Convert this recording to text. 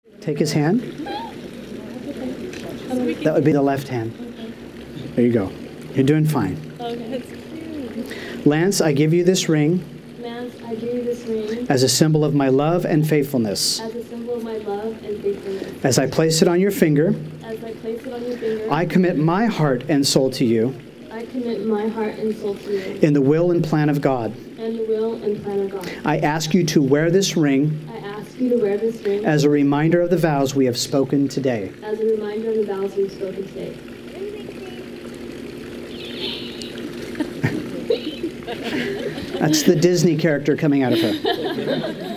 Take his hand. That would be the left hand. There you go. You're doing fine. Lance, I give you this ring. Lance, I give you this ring as a symbol of my love and faithfulness. as a symbol of my love and faithfulness. As I place it on your finger, As I place it on your finger, I commit my heart and soul to you I commit my heart and soul to you in the will and plan of God. and the will and plan of God. I ask you to wear this ring I ask you to wear this ring as a reminder of the vows we have spoken today. as a reminder of the vows we've spoken today. That's the Disney character coming out of her.